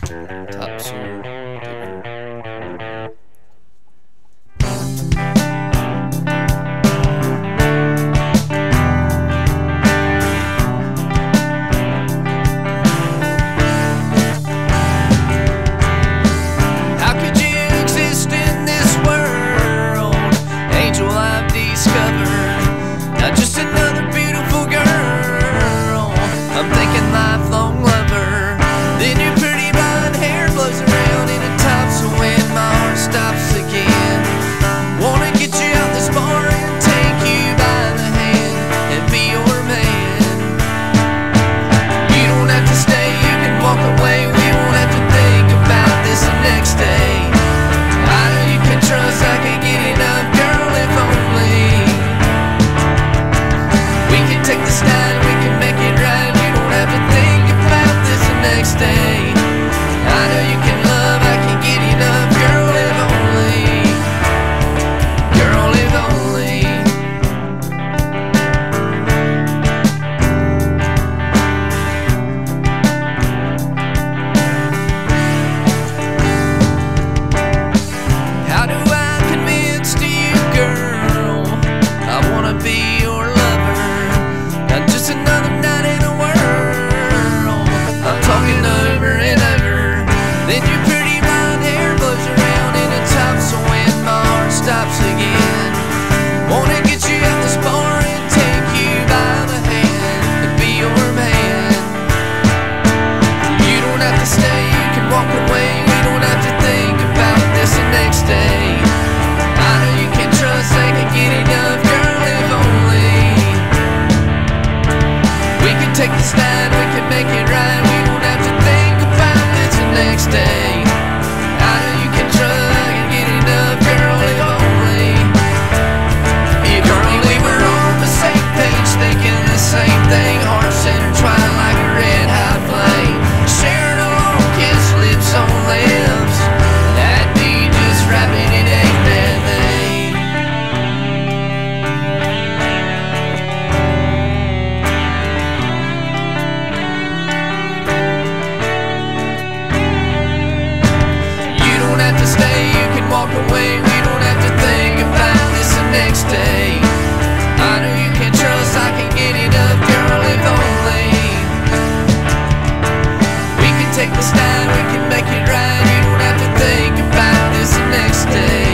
Top Soul Digger. How could you exist in this world? Angel, I've discovered not just another beautiful girl. I'm thinking lifelong lover. Then your pretty blonde hair blows around in a top, so when my heart stops again, wanna get you out this bar and take you by the hand and be your man. You don't have to stay, you can walk away. We won't have to think about this the next day. I know you can trust, I can get enough, girl, if only we can take this night, we can make it right. You don't have to think about this the next day. I know you can love, I can get enough, girl, if only, girl, if only. How do I convince you, girl, I wanna be your lover, not just another night in the world. I'm talking over and over. Then your pretty blonde hair blows around in a top, so when my heart stops again, wanna get you out this bar and take you by the hand and be your man. You don't have to stay, you can walk away. We don't have to think about this the next day. I know you can trust, I can get enough, girl, if only we can take this night, we can make it right. We don't have to think about this the next day. I know you can trust, I can get enough, girl, if only, if only we were on the same page, thinking the same thing, hearts intertwined like a red hot flame, sharing a long kiss, lips on lips. That'd be just right, and it ain't that thing. You don't have to stay, you can walk away. We don't have to think about this the next day. I know you can trust, I can get enough, girl, if only we can take this night, we can make it right. You don't have to think about this the next day.